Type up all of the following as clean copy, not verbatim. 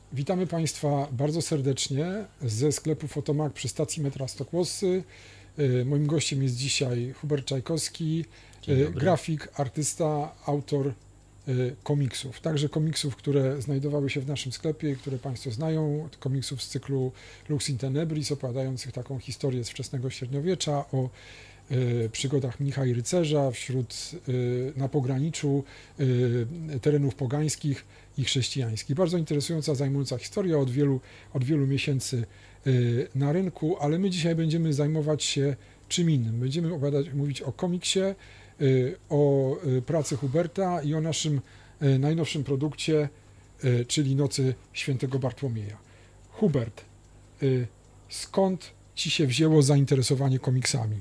Witamy Państwa bardzo serdecznie ze sklepu Fotomak przy stacji metra Stockłosy. Moim gościem jest dzisiaj Hubert Czajkowski, grafik, artysta, autor komiksów. Także komiksów, które znajdowały się w naszym sklepie, które Państwo znają, komiksów z cyklu Lux in Tenebris, opowiadających taką historię z wczesnego średniowiecza, o przygodach mnicha i rycerza na pograniczu terenów pogańskich i chrześcijańskich. Bardzo interesująca, zajmująca historia od wielu miesięcy na rynku, ale my dzisiaj będziemy zajmować się czym innym. Będziemy mówić o komiksie, o pracy Huberta i o naszym najnowszym produkcie, czyli Nocy Świętego Bartłomieja. Hubert, skąd Ci się wzięło zainteresowanie komiksami?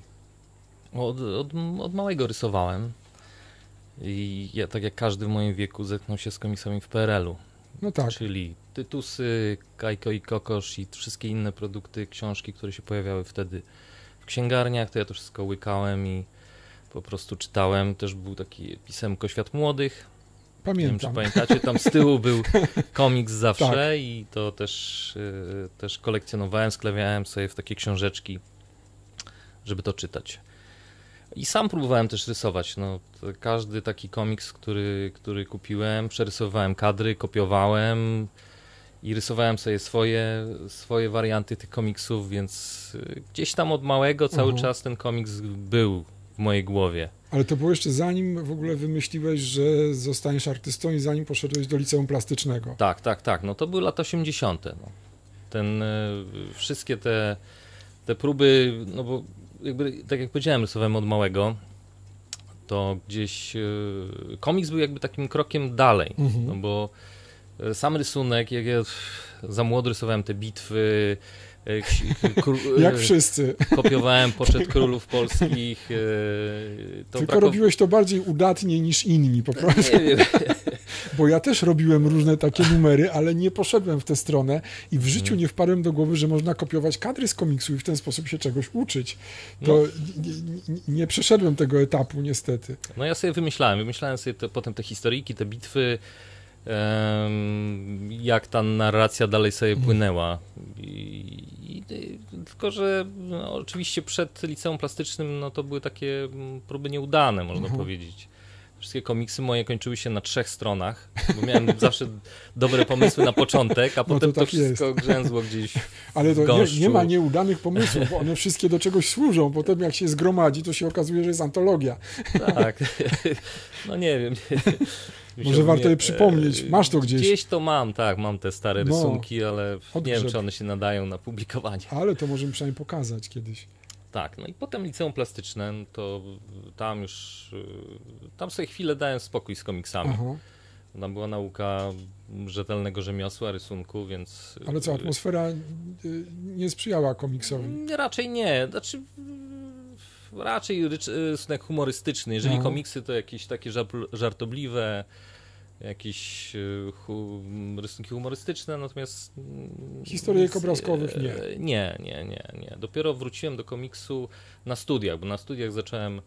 Od małego rysowałem i ja, tak jak każdy w moim wieku, zetknął się z komiksami w PRL-u. No tak. Czyli Tytusy, Kajko i Kokosz i wszystkie inne produkty, książki, które się pojawiały wtedy w księgarniach, to ja to wszystko łykałem i po prostu czytałem. Też był taki pisemko Świat Młodych. Pamiętam. Nie wiem, czy pamiętacie, tam z tyłu był komiks zawsze Tak. I to też kolekcjonowałem, sklejałem sobie w takie książeczki, żeby to czytać. I sam próbowałem też rysować. No, każdy taki komiks, który kupiłem, przerysowywałem kadry, kopiowałem i rysowałem sobie swoje warianty tych komiksów, więc gdzieś tam od małego cały czas ten komiks był w mojej głowie. Ale to było jeszcze zanim w ogóle wymyśliłeś, że zostaniesz artystą i zanim poszedłeś do liceum plastycznego. Tak. No to były lata 80. No. Wszystkie te próby, no bo jakby, tak jak powiedziałem, rysowałem od małego, to gdzieś komiks był jakby takim krokiem dalej, no bo sam rysunek, jak ja za młody rysowałem te bitwy, jak wszyscy. Kopiowałem poczet królów polskich. Tylko robiłeś to bardziej udatnie niż inni po prostu. Nie wiem. Bo ja też robiłem różne takie numery, ale nie poszedłem w tę stronę i w życiu nie wpadłem do głowy, że można kopiować kadry z komiksu i w ten sposób się czegoś uczyć. To nie przeszedłem tego etapu niestety. No ja sobie wymyślałem sobie potem te historyjki, te bitwy, jak ta narracja dalej sobie płynęła. Tylko, że no, oczywiście przed liceum plastycznym no, to były takie próby nieudane, można powiedzieć. Wszystkie komiksy moje kończyły się na 3 stronach, bo miałem zawsze dobre pomysły na początek, a potem to wszystko grzęzło gdzieś Ale to w gąszczu. nie ma nieudanych pomysłów, bo one wszystkie do czegoś służą. Potem jak się zgromadzi, to się okazuje, że jest antologia. Tak, no nie wiem. Może warto je przypomnieć. Masz to gdzieś. Gdzieś to mam, tak, mam te stare rysunki, ale nie wiem, czy one się nadają na publikowanie. Ale to możemy przynajmniej pokazać kiedyś. Tak, no i potem liceum plastyczne, to tam sobie chwilę dałem spokój z komiksami. Tam była nauka rzetelnego rzemiosła, rysunku, więc... Ale co, atmosfera nie sprzyjała komiksowi? Raczej nie, znaczy raczej rysunek humorystyczny. Jeżeli komiksy to jakieś takie żartobliwe, jakieś rysunki humorystyczne, natomiast... Historyjek obrazkowych nie. Nie. Dopiero wróciłem do komiksu na studiach, bo na studiach zacząłem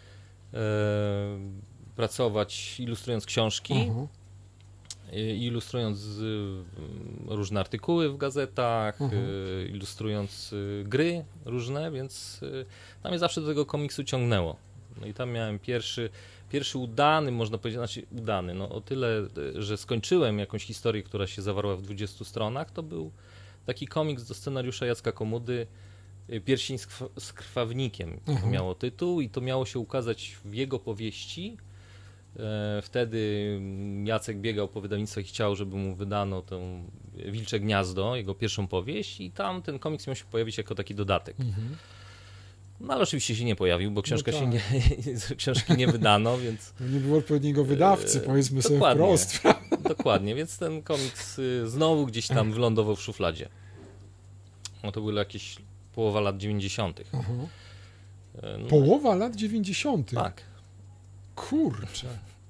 pracować ilustrując książki, ilustrując różne artykuły w gazetach, ilustrując gry różne, więc tam mnie zawsze do tego komiksu ciągnęło. No i tam miałem pierwszy udany, można powiedzieć, znaczy udany, no o tyle, że skończyłem jakąś historię, która się zawarła w 20 stronach, to był taki komiks do scenariusza Jacka Komudy, Pierścień z krwawnikiem miało tytuł i to miało się ukazać w jego powieści. Wtedy Jacek biegał po wydawnictwo i chciał, żeby mu wydano to Wilcze Gniazdo, jego pierwszą powieść i tam ten komiks miał się pojawić jako taki dodatek. No ale oczywiście się nie pojawił, bo książki nie wydano, więc... No nie było odpowiedniego wydawcy, powiedzmy sobie wprost. Dokładnie, więc ten komiks znowu gdzieś tam wylądował w szufladzie. No to były jakieś połowa lat 90. No, połowa lat 90. Tak. Kurczę.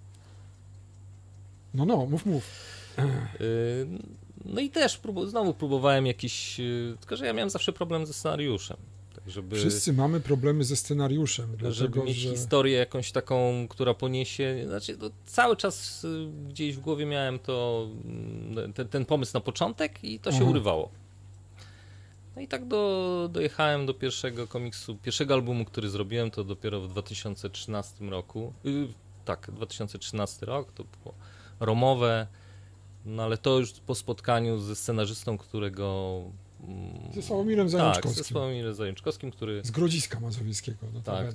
No, mów. No i też znowu próbowałem jakiś... Tylko, że ja miałem zawsze problem ze scenariuszem. Tak żeby... Wszyscy mamy problemy ze scenariuszem. Żeby dlatego, mieć że... historię jakąś taką, która poniesie... Znaczy, cały czas gdzieś w głowie miałem ten pomysł na początek i to się urywało. No i tak dojechałem do pierwszego komiksu, pierwszego albumu, który zrobiłem, to dopiero w 2013 roku. Tak, 2013 rok, to było Romowe, no ale to już po spotkaniu ze scenarzystą, którego... Ze Sławomirem Zajączkowskim. Tak, ze Sławomirem Zajączkowskim, który... Z Grodziska Mazowieckiego. Tak,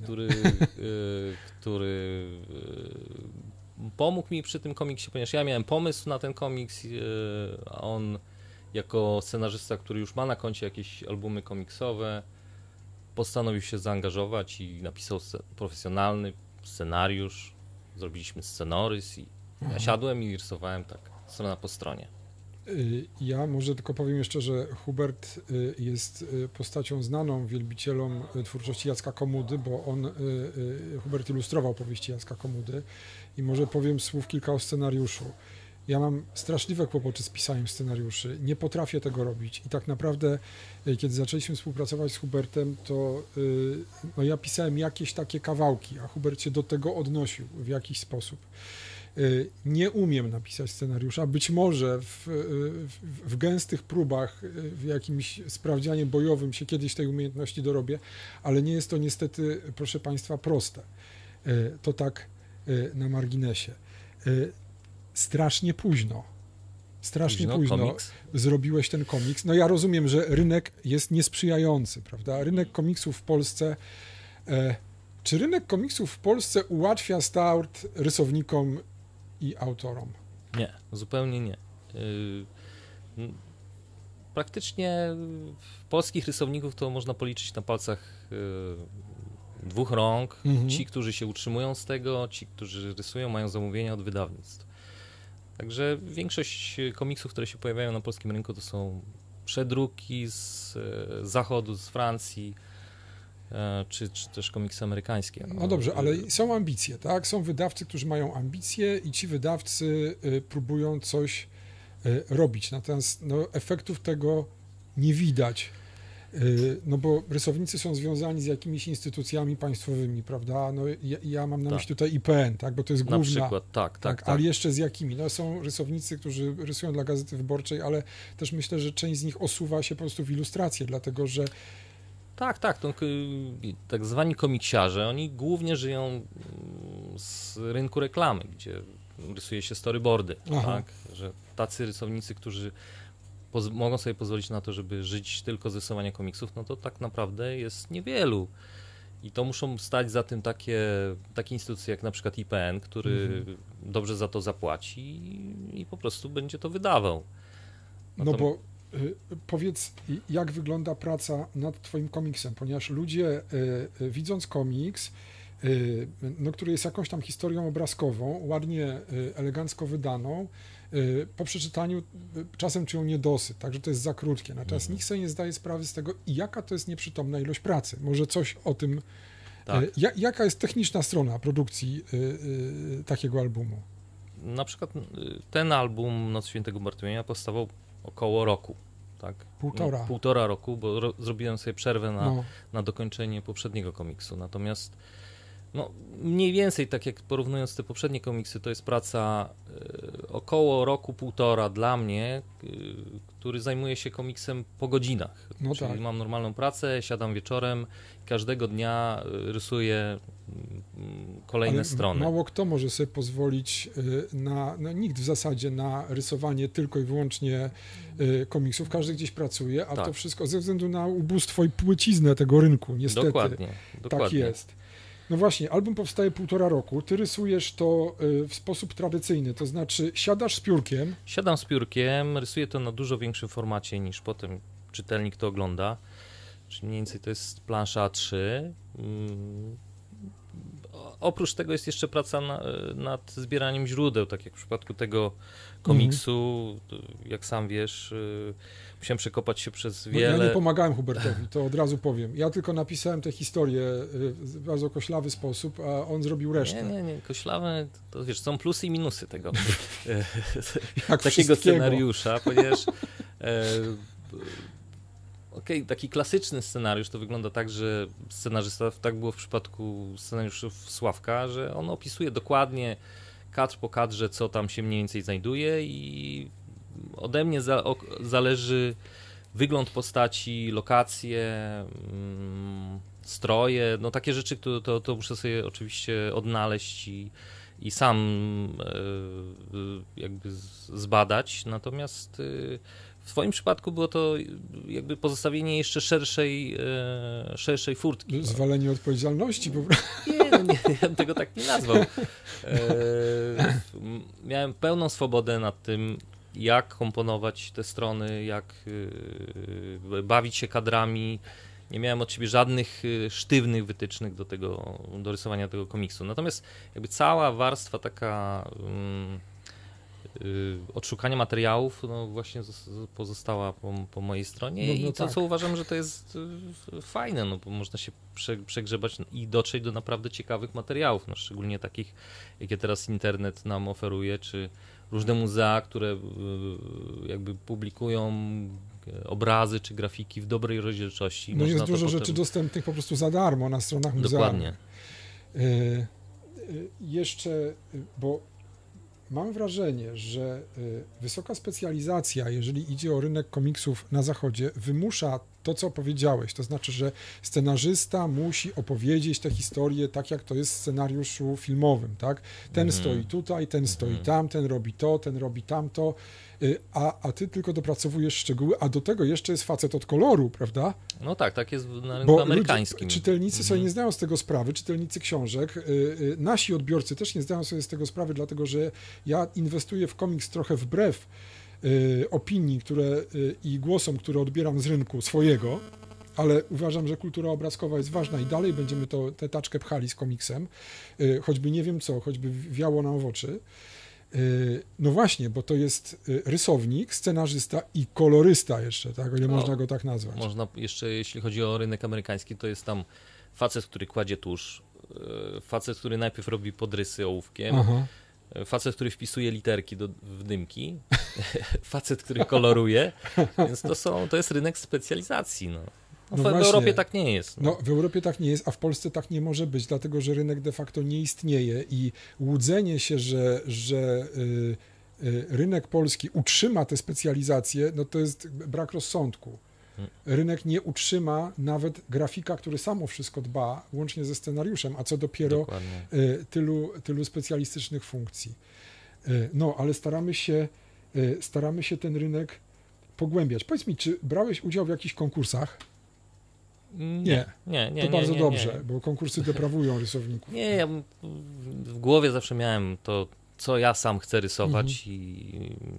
który pomógł mi przy tym komiksie, ponieważ ja miałem pomysł na ten komiks, a on jako scenarzysta, który już ma na koncie jakieś albumy komiksowe, postanowił się zaangażować i napisał profesjonalny scenariusz, zrobiliśmy scenorys i ja siadłem i rysowałem tak, strona po stronie. Ja może tylko powiem jeszcze, że Hubert jest postacią znaną wielbicielom twórczości Jacka Komudy, bo Hubert ilustrował powieści Jacka Komudy i może powiem słów kilka o scenariuszu. Ja mam straszliwe kłopoty z pisaniem scenariuszy, nie potrafię tego robić i tak naprawdę, kiedy zaczęliśmy współpracować z Hubertem, to no ja pisałem jakieś takie kawałki, a Hubert się do tego odnosił w jakiś sposób. Nie umiem napisać scenariusza, być może w gęstych próbach, w jakimś sprawdzianie bojowym się kiedyś tej umiejętności dorobię, ale nie jest to niestety, proszę Państwa, proste. To tak na marginesie. Strasznie późno zrobiłeś ten komiks. No ja rozumiem, że rynek jest niesprzyjający, prawda? Rynek komiksów w Polsce... Czy rynek komiksów w Polsce ułatwia start rysownikom i autorom? Nie, zupełnie nie. Praktycznie polskich rysowników to można policzyć na palcach dwóch rąk. Ci, którzy się utrzymują z tego, ci, którzy rysują, mają zamówienia od wydawnictw. Także większość komiksów, które się pojawiają na polskim rynku, to są przedruki z zachodu, z Francji, czy też komiksy amerykańskie. No dobrze, ale są ambicje, tak? Są wydawcy, którzy mają ambicje i ci wydawcy próbują coś robić, natomiast efektów tego nie widać, no bo rysownicy są związani z jakimiś instytucjami państwowymi, prawda? No ja mam na myśli tutaj IPN, tak? Bo to jest główna... Na przykład, tak. Ale jeszcze z jakimi? No są rysownicy, którzy rysują dla Gazety Wyborczej, ale też myślę, że część z nich osuwa się po prostu w ilustrację, dlatego że Tak, to tak zwani komiksiarze, oni głównie żyją z rynku reklamy, gdzie rysuje się storyboardy, tak? Że tacy rysownicy, którzy mogą sobie pozwolić na to, żeby żyć tylko z rysowania komiksów, no to tak naprawdę jest niewielu. I to muszą stać za tym takie instytucje jak na przykład IPN, który dobrze za to zapłaci i po prostu będzie to wydawał. No bo powiedz, jak wygląda praca nad twoim komiksem, ponieważ ludzie widząc komiks, który jest jakąś tam historią obrazkową, ładnie, elegancko wydaną, po przeczytaniu czasem czują niedosyt, także to jest za krótkie, natomiast nikt sobie nie zdaje sprawy z tego, jaka to jest nieprzytomna ilość pracy. Może coś o tym, jaka jest techniczna strona produkcji takiego albumu? Na przykład ten album Noc Świętego Bartłomieja powstawał około roku. Tak? Półtora roku, bo zrobiłem sobie przerwę na dokończenie poprzedniego komiksu. Natomiast mniej więcej, tak jak porównując te poprzednie komiksy, to jest praca około roku, półtora dla mnie, który zajmuje się komiksem po godzinach. Czyli mam normalną pracę, siadam wieczorem, każdego dnia rysuję kolejne strony. Mało kto może sobie pozwolić nikt w zasadzie na rysowanie tylko i wyłącznie komiksów. Każdy gdzieś pracuje, a to wszystko ze względu na ubóstwo i płyciznę tego rynku, niestety. Dokładnie. Tak jest. No właśnie, album powstaje 1,5 roku, ty rysujesz to w sposób tradycyjny, to znaczy siadasz z piórkiem. Siadam z piórkiem, rysuję to na dużo większym formacie niż potem czytelnik to ogląda, czyli mniej więcej to jest plansza A3. Oprócz tego jest jeszcze praca nad zbieraniem źródeł, tak jak w przypadku tego komiksu, jak sam wiesz, musiałem przekopać się przez wiele... Ja nie pomagałem Hubertowi, to od razu powiem. Ja tylko napisałem tę historię w bardzo koślawy sposób, a on zrobił resztę. Nie, koślawe, to wiesz, są plusy i minusy tego takiego scenariusza, ponieważ Okej, taki klasyczny scenariusz to wygląda tak, że scenarzysta, tak było w przypadku scenariuszów Sławka, że on opisuje dokładnie kadr po kadrze, co tam się mniej więcej znajduje i ode mnie zależy wygląd postaci, lokacje, stroje, no takie rzeczy, to muszę sobie oczywiście odnaleźć i sam jakby zbadać, natomiast w twoim przypadku było to jakby pozostawienie jeszcze szerszej furtki. Zwalenie odpowiedzialności po prostu. Nie, ja bym tego tak nie nazwał. Miałem pełną swobodę nad tym, jak komponować te strony, jak bawić się kadrami. Nie miałem od siebie żadnych sztywnych wytycznych do rysowania tego komiksu. Natomiast jakby cała warstwa taka odszukania materiałów, no właśnie pozostała po mojej stronie i to, tak. co uważam, że to jest fajne, no bo można się przegrzebać i dotrzeć do naprawdę ciekawych materiałów, no szczególnie takich, jakie teraz internet nam oferuje, czy różne muzea, które jakby publikują obrazy czy grafiki w dobrej rozdzielczości. No jest dużo rzeczy dostępnych po prostu za darmo na stronach muzealnych. Dokładnie. Jeszcze, bo mam wrażenie, że wysoka specjalizacja, jeżeli idzie o rynek komiksów na zachodzie, wymusza to, co powiedziałeś, to znaczy, że scenarzysta musi opowiedzieć tę historię tak, jak to jest w scenariuszu filmowym, tak? Ten stoi tutaj, ten stoi tam, ten robi to, ten robi tamto, a ty tylko dopracowujesz szczegóły, a do tego jeszcze jest facet od koloru, prawda? No tak jest na rynku amerykańskim. Czytelnicy sobie nie zdają z tego sprawy, czytelnicy książek, nasi odbiorcy też nie zdają sobie z tego sprawy, dlatego że ja inwestuję w komiks trochę wbrew opinii, i głosom, które odbieram z rynku swojego, ale uważam, że kultura obrazkowa jest ważna i dalej będziemy tę taczkę pchali z komiksem, choćby nie wiem co, choćby wiało nam w oczy. No właśnie, bo to jest rysownik, scenarzysta i kolorysta jeszcze, tak? O ile można go tak nazwać. Można jeszcze, jeśli chodzi o rynek amerykański, to jest tam facet, który kładzie tusz, facet, który najpierw robi podrysy ołówkiem, facet, który wpisuje literki w dymki, facet, który koloruje, więc to jest rynek specjalizacji. W Europie tak nie jest. No, w Europie tak nie jest, a w Polsce tak nie może być, dlatego że rynek de facto nie istnieje i łudzenie się, że rynek polski utrzyma te specjalizacje, no to jest brak rozsądku. Rynek nie utrzyma nawet grafika, który sam o wszystko dba, łącznie ze scenariuszem, a co dopiero tylu specjalistycznych funkcji. No, ale staramy się ten rynek pogłębiać. Powiedz mi, czy brałeś udział w jakichś konkursach? Nie. To bardzo dobrze, bo konkursy deprawują rysowników. Nie, ja w głowie zawsze miałem to, co ja sam chcę rysować i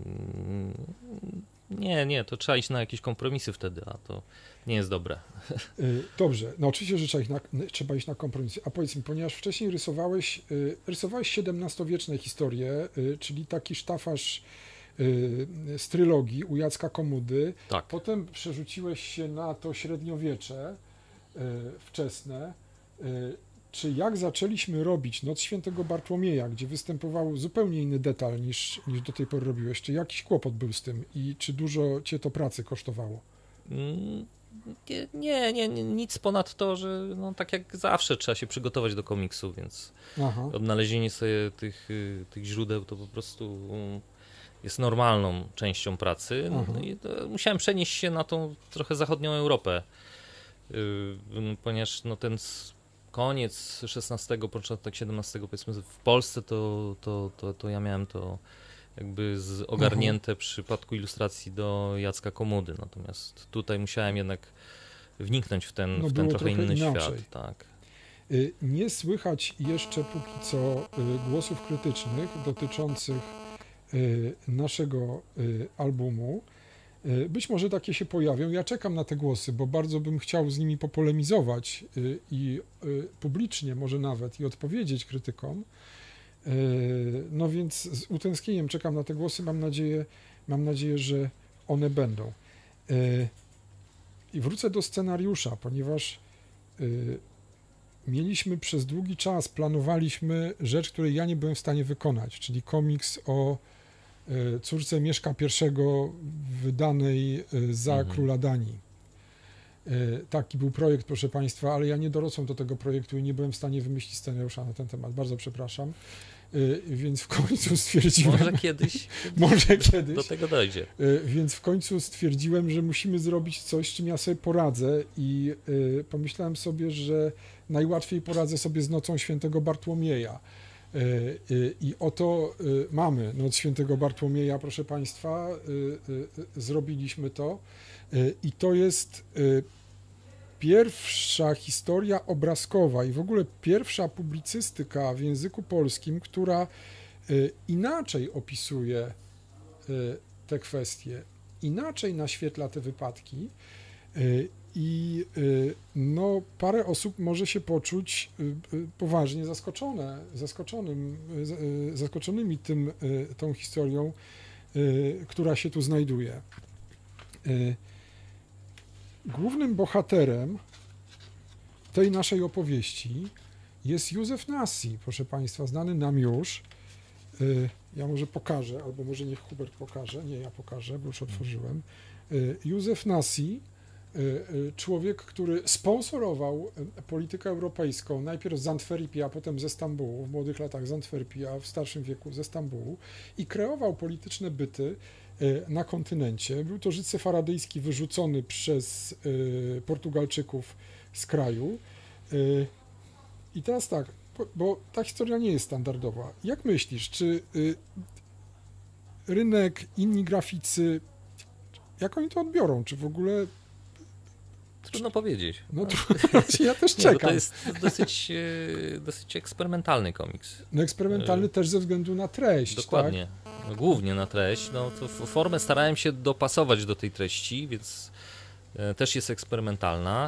nie, to trzeba iść na jakieś kompromisy wtedy, a to nie jest dobre. Dobrze, no oczywiście, że trzeba iść na kompromisy. A powiedz mi, ponieważ wcześniej rysowałeś XVII-wieczne historie, czyli taki sztafaż z trylogii u Jacka Komudy. Tak. Potem przerzuciłeś się na to średniowiecze wczesne. Czy jak zaczęliśmy robić Noc Świętego Bartłomieja, gdzie występował zupełnie inny detal niż do tej pory robiłeś, czy jakiś kłopot był z tym i czy dużo cię to pracy kosztowało? Nie, nic ponad to, że no, tak jak zawsze trzeba się przygotować do komiksu, więc odnalezienie sobie tych źródeł to po prostu jest normalną częścią pracy. No i musiałem przenieść się na tą trochę zachodnią Europę, ponieważ no, ten koniec XVI, początek XVII, powiedzmy w Polsce, to ja miałem to jakby ogarnięte w przypadku ilustracji do Jacka Komudy, natomiast tutaj musiałem jednak wniknąć w ten trochę inny świat. Tak. Nie słychać jeszcze póki co głosów krytycznych dotyczących naszego albumu. Być może takie się pojawią. Ja czekam na te głosy, bo bardzo bym chciał z nimi popolemizować i publicznie może nawet i odpowiedzieć krytykom. No więc z utęsknieniem czekam na te głosy. Mam nadzieję, że one będą. I wrócę do scenariusza, ponieważ mieliśmy przez długi czas, planowaliśmy rzecz, której ja nie byłem w stanie wykonać, czyli komiks o córce Mieszka I wydanej za króla Danii. Taki był projekt, proszę Państwa, ale ja nie dorosłem do tego projektu i nie byłem w stanie wymyślić scenariusza na ten temat. Bardzo przepraszam. Więc w końcu stwierdziłem... Może kiedyś do tego dojdzie. Więc w końcu stwierdziłem, że musimy zrobić coś, z czym ja sobie poradzę i pomyślałem sobie, że najłatwiej poradzę sobie z Nocą Świętego Bartłomieja. I oto mamy Noc Świętego Bartłomieja, proszę Państwa, zrobiliśmy to i to jest pierwsza historia obrazkowa i w ogóle pierwsza publicystyka w języku polskim, która inaczej opisuje te kwestie, inaczej naświetla te wypadki i no, parę osób może się poczuć poważnie zaskoczonymi tą historią, która się tu znajduje. Głównym bohaterem tej naszej opowieści jest Józef Nassi, proszę Państwa, znany nam już. Ja może pokażę, albo może niech Hubert pokaże. Nie, ja pokażę, bo już otworzyłem. Józef Nassi, człowiek, który sponsorował politykę europejską, najpierw z Antwerpii, a potem ze Stambułu, w młodych latach z Antwerpii, a w starszym wieku ze Stambułu i kreował polityczne byty na kontynencie. Był to Żyd sefaradejski wyrzucony przez Portugalczyków z kraju. I teraz tak, bo ta historia nie jest standardowa. Jak myślisz, czy rynek, inni graficy, jak oni to odbiorą? Czy w ogóle... Trudno powiedzieć. No to ja też czekam. To jest dosyć eksperymentalny komiks. No eksperymentalny też ze względu na treść. Dokładnie. Tak? No, głównie na treść. No, to formę starałem się dopasować do tej treści, więc też jest eksperymentalna.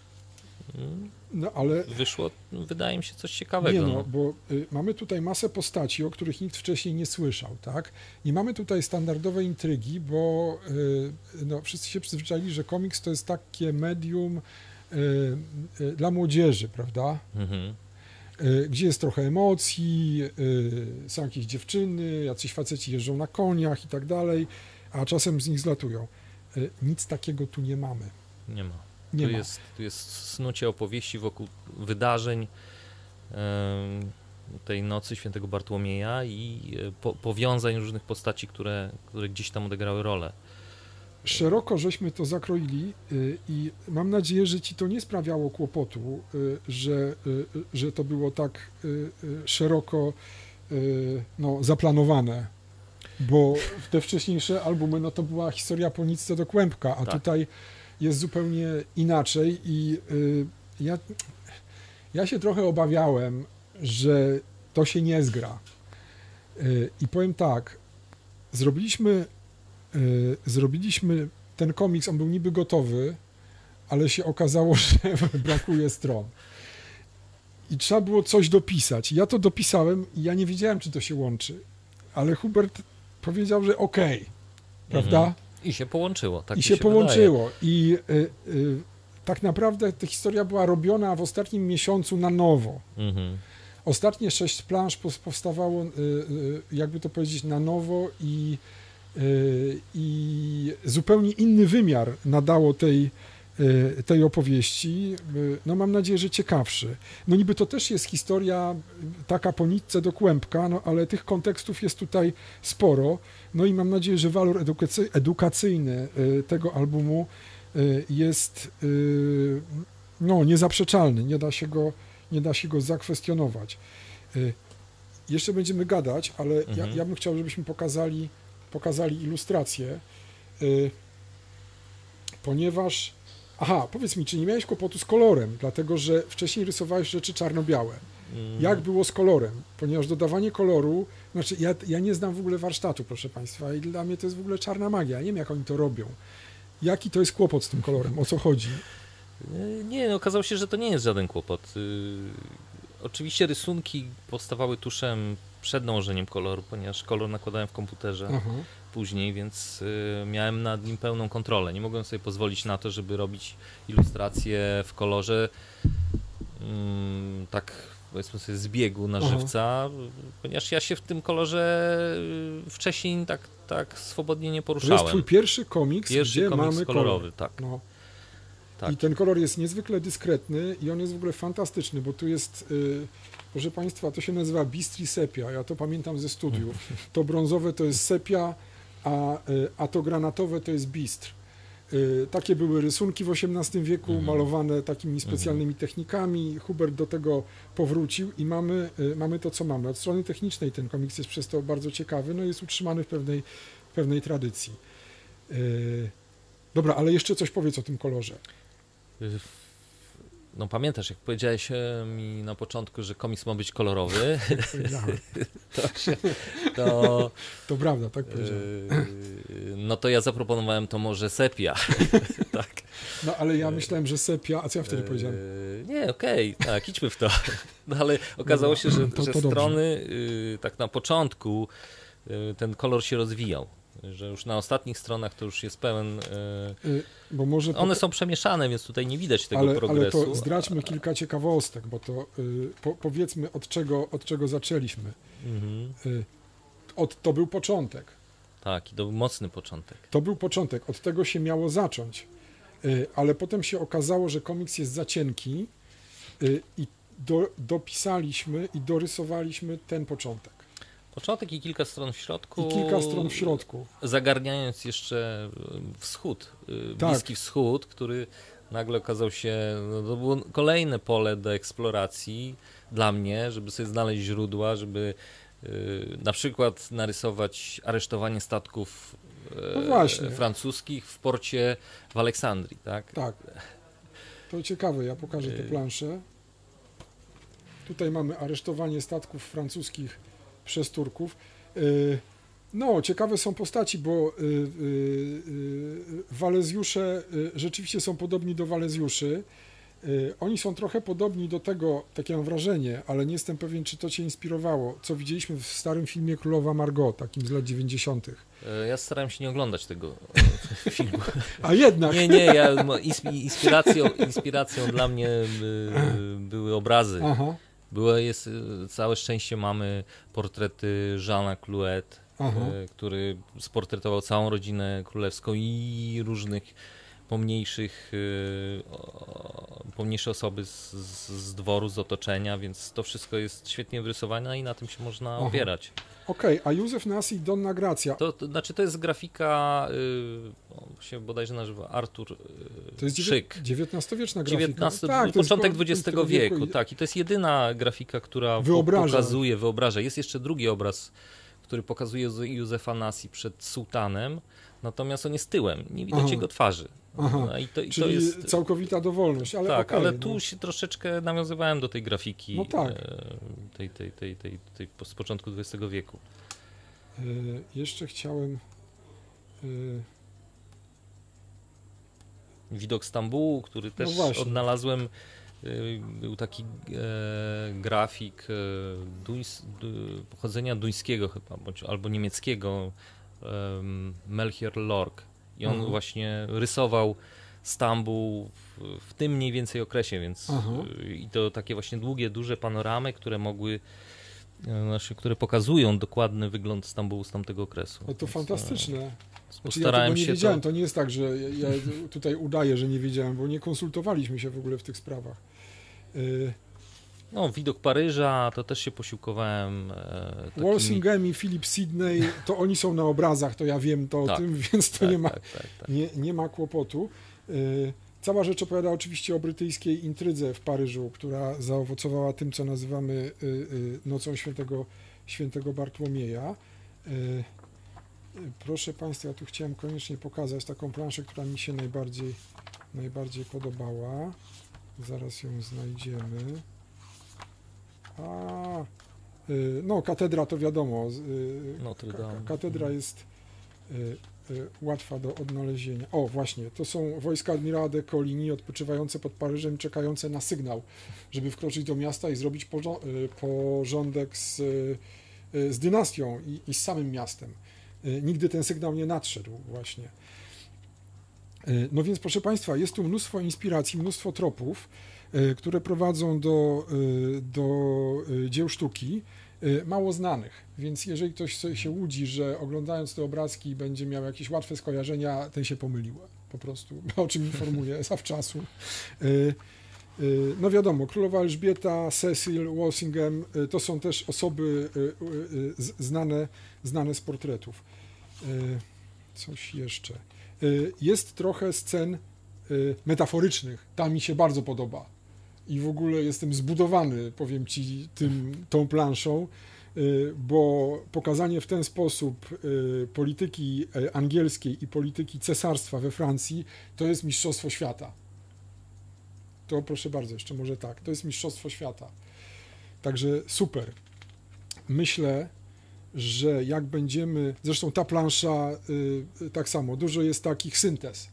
No ale... Wyszło, wydaje mi się, coś ciekawego. Nie no, bo mamy tutaj masę postaci, o których nikt wcześniej nie słyszał, tak? Nie mamy tutaj standardowej intrygi, bo no, wszyscy się przyzwyczaili, że komiks to jest takie medium dla młodzieży, prawda? Mhm. Gdzie jest trochę emocji, są jakieś dziewczyny, jacyś faceci jeżdżą na koniach i tak dalej, a czasem z nich zlatują. Nic takiego tu nie mamy. Nie ma. Tu jest snucie opowieści wokół wydarzeń tej Nocy Świętego Bartłomieja i powiązań różnych postaci, które gdzieś tam odegrały rolę. Szeroko żeśmy to zakroili i mam nadzieję, że ci to nie sprawiało kłopotu, że to było tak szeroko zaplanowane, bo te wcześniejsze albumy, no to była historia po nitce do kłębka, a tak. Tutaj jest zupełnie inaczej i ja się trochę obawiałem, że to się nie zgra. I powiem tak, zrobiliśmy ten komiks, on był niby gotowy, ale się okazało, że brakuje stron. I trzeba było coś dopisać. Ja to dopisałem i ja nie wiedziałem, czy to się łączy, ale Hubert powiedział, że okej, prawda? I się połączyło. Tak I się połączyło. I tak naprawdę ta historia była robiona w ostatnim miesiącu na nowo. Mhm. Ostatnie 6 plansz powstawało, jakby to powiedzieć, na nowo i zupełnie inny wymiar nadało tej opowieści. No mam nadzieję, że ciekawszy. No niby to też jest historia taka po nitce do kłębka, no ale tych kontekstów jest tutaj sporo. No i mam nadzieję, że walor edukacyjny tego albumu jest no, niezaprzeczalny, nie da się go zakwestionować. Jeszcze będziemy gadać, ale ja bym chciał, żebyśmy pokazali ilustrację, ponieważ... Aha, powiedz mi, czy nie miałeś kłopotu z kolorem, dlatego że wcześniej rysowałeś rzeczy czarno-białe. Jak było z kolorem? Ponieważ dodawanie koloru, znaczy ja nie znam w ogóle warsztatu, proszę Państwa, i dla mnie to jest w ogóle czarna magia, ja nie wiem, jak oni to robią. Jaki to jest kłopot z tym kolorem? O co chodzi? Nie, no, okazało się, że to nie jest żaden kłopot. Oczywiście rysunki powstawały tuszem przed nałożeniem koloru, ponieważ kolor nakładałem w komputerze później, więc miałem nad nim pełną kontrolę. Nie mogłem sobie pozwolić na to, żeby robić ilustracje w kolorze tak, powiedzmy sobie, z biegu na żywca, ponieważ ja się w tym kolorze wcześniej tak swobodnie nie poruszałem. To jest twój pierwszy komiks, gdzie mamy kolorowy, tak. No. Tak. I ten kolor jest niezwykle dyskretny i on jest w ogóle fantastyczny, bo tu jest, proszę Państwa, to się nazywa bistri sepia, ja to pamiętam ze studiów. To brązowe to jest sepia, a to granatowe to jest bistr. Takie były rysunki w XVIII wieku, malowane takimi specjalnymi technikami. Hubert do tego powrócił i mamy to, co mamy. Od strony technicznej ten komiks jest przez to bardzo ciekawy, no jest utrzymany w pewnej tradycji. Dobra, ale jeszcze coś powiedz o tym kolorze. No pamiętasz, jak powiedziałeś mi na początku, że komiks ma być kolorowy, to prawda, tak powiedziałem. No to ja zaproponowałem to może sepia. Tak. No ale ja myślałem, że sepia, a co ja wtedy powiedziałem? Nie, okej, tak, idźmy w to. No ale okazało się, że strony tak na początku ten kolor się rozwijał. Że już na ostatnich stronach to już jest pełen... Bo może one są przemieszane, więc tutaj nie widać tego progresu. Ale to zdradźmy kilka ciekawostek, bo to powiedzmy od czego zaczęliśmy. To był początek. Tak, i to był mocny początek. To był początek, od tego się miało zacząć. Ale potem się okazało, że komiks jest za cienki i dopisaliśmy i dorysowaliśmy ten początek. Początek i kilka stron w środku. Zagarniając jeszcze wschód, Bliski Wschód, który nagle okazał się, no to było kolejne pole do eksploracji dla mnie, żeby sobie znaleźć źródła, żeby na przykład narysować aresztowanie statków francuskich w porcie w Aleksandrii, tak? Tak. To ciekawe, ja pokażę tę planszę. Tutaj mamy aresztowanie statków francuskich przez Turków. No, ciekawe są postaci, bo Walezjusze rzeczywiście są podobni do Walezjuszy. Oni są trochę podobni do tego, takie mam wrażenie, ale nie jestem pewien, czy to Cię inspirowało, co widzieliśmy w starym filmie Królowa Margot, takim z lat 90. Ja starałem się nie oglądać tego filmu. A jednak! Nie, inspiracją dla mnie były obrazy. Aha. Całe szczęście mamy portrety Jeana Clouet, który sportretował całą rodzinę królewską i różnych pomniejsze osoby z dworu, z otoczenia, więc to wszystko jest świetnie wyrysowane i na tym się można opierać. Okej, a Józef Nas i Donna Gracja. To jest grafika, się bodajże nazywa Artur Szyk. XIX-wieczna grafika. Początek XX wieku, tak. I to jest jedyna grafika, która wyobraża. Jest jeszcze drugi obraz, który pokazuje Józefa Nasi przed sułtanem, natomiast on jest tyłem, nie widać jego twarzy. Czyli to jest całkowita dowolność. Ale tak, ale tu się troszeczkę nawiązywałem do tej grafiki, no tak. tej z początku XX wieku. Jeszcze chciałem... Widok Stambułu, który też odnalazłem, był taki grafik pochodzenia duńskiego chyba, albo niemieckiego, Melchior Lorck. I on właśnie rysował Stambuł w tym mniej więcej okresie, więc i to takie właśnie długie, duże panoramy, które pokazują dokładny wygląd Stambułu z tamtego okresu. No to więc, fantastyczne. Postarałem ja tego nie wiedziałem, to nie jest tak, że ja tutaj udaję, że nie wiedziałem, bo nie konsultowaliśmy się w ogóle w tych sprawach. No, widok Paryża, to też się posiłkowałem. Walsingham i Philip Sidney, to oni są na obrazach, to ja wiem to o tym, więc to nie ma kłopotu. Cała rzecz opowiada oczywiście o brytyjskiej intrydze w Paryżu, która zaowocowała tym, co nazywamy Nocą Świętego Bartłomieja. Proszę Państwa, ja tu chciałem koniecznie pokazać taką planszę, która mi się najbardziej podobała. Zaraz ją znajdziemy. No, katedra to wiadomo. Katedra jest łatwa do odnalezienia. O, właśnie, to są wojska admirała de Coligny odpoczywające pod Paryżem, czekające na sygnał, żeby wkroczyć do miasta i zrobić porządek z dynastią i z samym miastem. Nigdy ten sygnał nie nadszedł właśnie. No więc, proszę Państwa, jest tu mnóstwo inspiracji, mnóstwo tropów, które prowadzą do dzieł sztuki, mało znanych, więc jeżeli ktoś się łudzi, że oglądając te obrazki będzie miał jakieś łatwe skojarzenia, ten się pomylił. po prostu, o czym informuję zawczasu. No wiadomo, królowa Elżbieta, Cecil Walsingham, to są też osoby znane z portretów. Coś jeszcze. Jest trochę scen metaforycznych, ta mi się bardzo podoba i w ogóle jestem zbudowany, powiem ci, tą planszą, bo pokazanie w ten sposób polityki angielskiej i polityki cesarstwa we Francji to jest mistrzostwo świata. To proszę bardzo, jeszcze może tak, to jest mistrzostwo świata. Także super. Myślę, że jak będziemy, zresztą ta plansza tak samo, dużo jest takich syntez,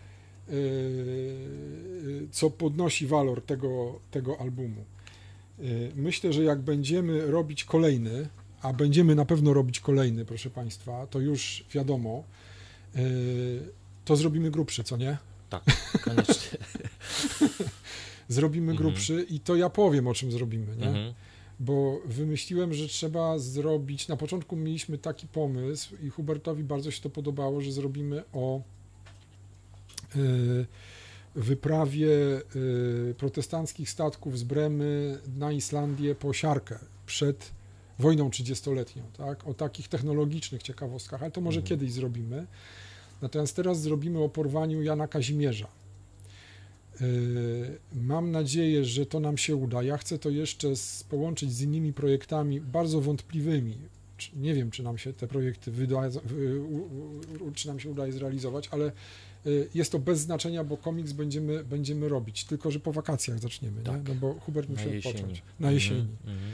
co podnosi walor tego albumu. Myślę, że jak będziemy robić kolejny, a będziemy na pewno robić kolejny, proszę Państwa, to już wiadomo, to zrobimy grubszy, co nie? Tak, koniecznie. Zrobimy grubszy i to ja powiem, o czym zrobimy, nie? Bo wymyśliłem, że trzeba zrobić, na początku mieliśmy taki pomysł i Hubertowi bardzo się to podobało, że zrobimy o wyprawie protestanckich statków z Bremy na Islandię po siarkę przed wojną 30-letnią, tak? O takich technologicznych ciekawostkach, ale to może kiedyś zrobimy. Natomiast teraz zrobimy o porwaniu Jana Kazimierza. Mam nadzieję, że to nam się uda. Ja chcę to jeszcze połączyć z innymi projektami bardzo wątpliwymi. Nie wiem, czy nam się te projekty czy nam się udaje zrealizować, ale jest to bez znaczenia, bo komiks będziemy robić, tylko że po wakacjach zaczniemy, tak. Nie? No bo Hubert musi odpocząć. Na jesieni.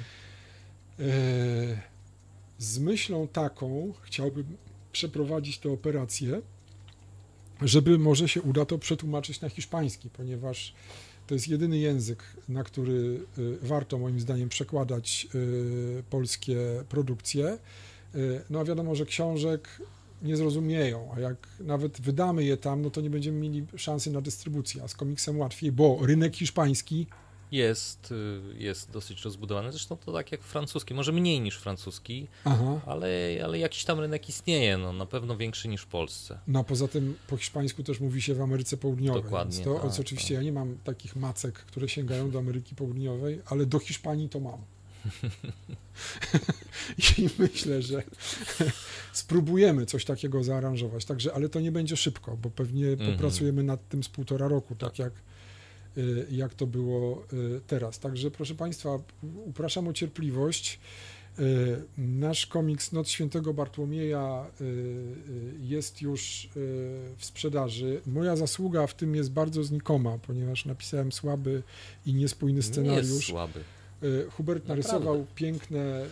Z myślą taką chciałbym przeprowadzić tę operację, żeby może się uda to przetłumaczyć na hiszpański, ponieważ to jest jedyny język, na który warto moim zdaniem przekładać polskie produkcje. No a wiadomo, że książek nie zrozumieją, a jak nawet wydamy je tam, no to nie będziemy mieli szansy na dystrybucję, a z komiksem łatwiej, bo rynek hiszpański jest dosyć rozbudowany, zresztą to tak jak francuski, może mniej niż francuski, ale jakiś tam rynek istnieje, no na pewno większy niż w Polsce. No a poza tym po hiszpańsku też mówi się w Ameryce Południowej. Dokładnie. To oczywiście ja nie mam takich macek, które sięgają do Ameryki Południowej, ale do Hiszpanii to mam. I myślę, że spróbujemy coś takiego zaaranżować, także, ale to nie będzie szybko, bo pewnie popracujemy nad tym z 1,5 roku, tak jak to było teraz. Także proszę Państwa, upraszam o cierpliwość. Nasz komiks Noc Świętego Bartłomieja jest już w sprzedaży. Moja zasługa w tym jest bardzo znikoma, ponieważ napisałem słaby i niespójny scenariusz. Nie jest słaby. Hubert narysował piękne,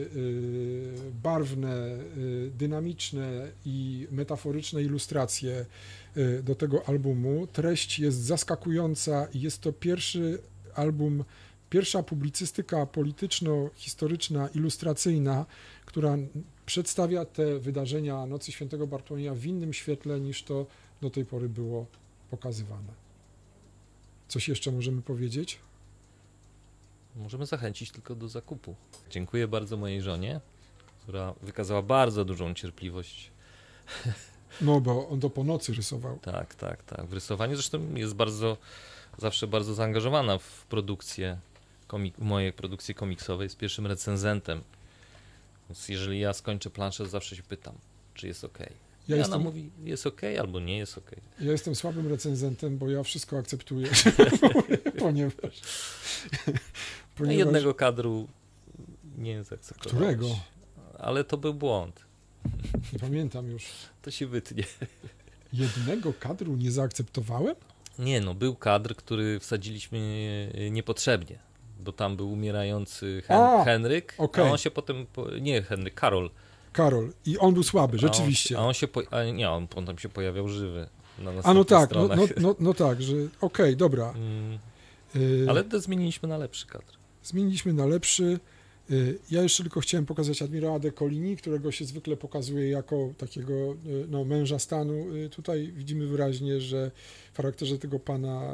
barwne, dynamiczne i metaforyczne ilustracje do tego albumu. Treść jest zaskakująca i jest to pierwszy album, pierwsza publicystyka polityczno-historyczna, ilustracyjna, która przedstawia te wydarzenia Nocy Świętego Bartłomieja w innym świetle, niż to do tej pory było pokazywane. Coś jeszcze możemy powiedzieć? Możemy zachęcić tylko do zakupu. Dziękuję bardzo mojej żonie, która wykazała bardzo dużą cierpliwość. No, bo on to po nocy rysował. Tak. W rysowaniu zresztą jest zawsze bardzo zaangażowana w produkcję, mojej produkcji komiksowej, jest pierwszym recenzentem. Więc jeżeli ja skończę planszę, zawsze się pytam, czy jest ok. Ona mówi, jest ok albo nie jest ok. Ja jestem słabym recenzentem, bo ja wszystko akceptuję, ponieważ jednego kadru nie zaakceptowałeś. Którego? Ale to był błąd. Nie pamiętam już. To się wytnie. Jednego kadru nie zaakceptowałem? Nie, no był kadr, który wsadziliśmy niepotrzebnie, bo tam był umierający Henryk, okay. A on się potem, nie Henryk, Karol. I on był słaby, rzeczywiście. On tam się pojawiał żywy. No tak, no tak, że dobra. Ale to zmieniliśmy na lepszy kadr. Zmieniliśmy na lepszy. Ja jeszcze tylko chciałem pokazać admirała de Coligny, którego się zwykle pokazuje jako takiego męża stanu. Tutaj widzimy wyraźnie, że w charakterze tego pana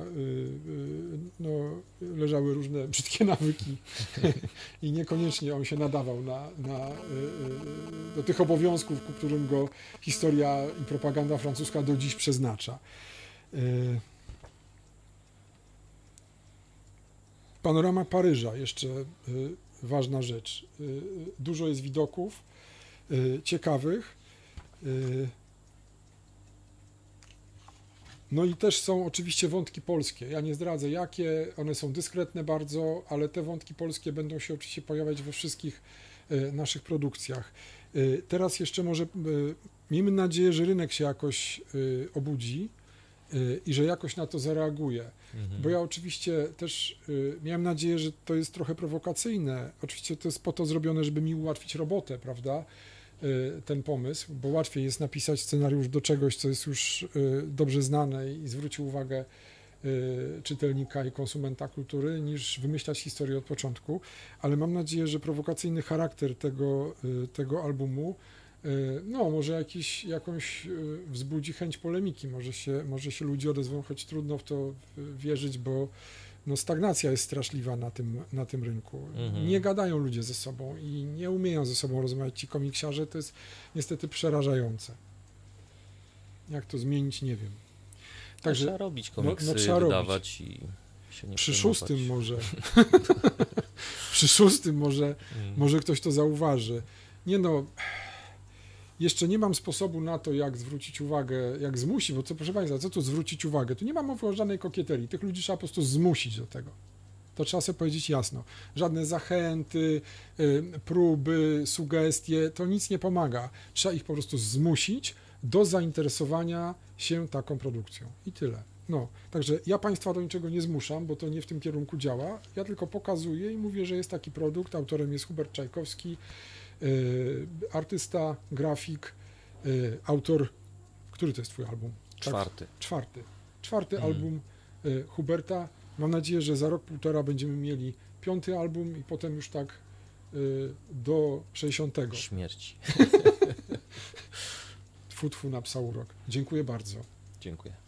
leżały różne brzydkie nawyki i niekoniecznie on się nadawał do tych obowiązków, ku którym go historia i propaganda francuska do dziś przeznacza. Panorama Paryża, jeszcze ważna rzecz. Dużo jest widoków ciekawych. No i też są oczywiście wątki polskie. Ja nie zdradzę jakie, one są dyskretne bardzo, ale te wątki polskie będą się oczywiście pojawiać we wszystkich naszych produkcjach. Teraz jeszcze może miejmy nadzieję, że rynek się jakoś obudzi i że jakoś na to zareaguje. Bo ja oczywiście też miałem nadzieję, że to jest trochę prowokacyjne. Oczywiście to jest po to zrobione, żeby mi ułatwić robotę, prawda, ten pomysł, bo łatwiej jest napisać scenariusz do czegoś, co jest już dobrze znane i zwróci uwagę czytelnika i konsumenta kultury, niż wymyślać historię od początku. Ale mam nadzieję, że prowokacyjny charakter tego albumu może jakąś wzbudzi chęć polemiki, może się ludzie odezwą, choć trudno w to wierzyć, bo stagnacja jest straszliwa na tym rynku. Nie gadają ludzie ze sobą i nie umieją ze sobą rozmawiać ci komiksiarze, to jest niestety przerażające. Jak to zmienić, nie wiem. Także trzeba robić komiksy, trzeba wydawać robić. I się nie przy szóstym może. Przy szóstym może ktoś to zauważy. Jeszcze nie mam sposobu na to, jak zwrócić uwagę, jak zmusić, bo proszę Państwa, co tu zwrócić uwagę? Tu nie ma mowy o żadnej kokieterii, tych ludzi trzeba po prostu zmusić do tego. To trzeba sobie powiedzieć jasno. Żadne zachęty, próby, sugestie, to nic nie pomaga. Trzeba ich po prostu zmusić do zainteresowania się taką produkcją. I tyle. Także ja Państwa do niczego nie zmuszam, bo to nie w tym kierunku działa. Ja tylko pokazuję i mówię, że jest taki produkt, autorem jest Hubert Czajkowski, artysta, grafik, autor. Który to jest Twój album? Czwarty. Czwarty album Huberta. Mam nadzieję, że za rok, półtora będziemy mieli 5. album i potem już tak do 60. Śmierci. Tfu na psa urok. Dziękuję bardzo. Dziękuję.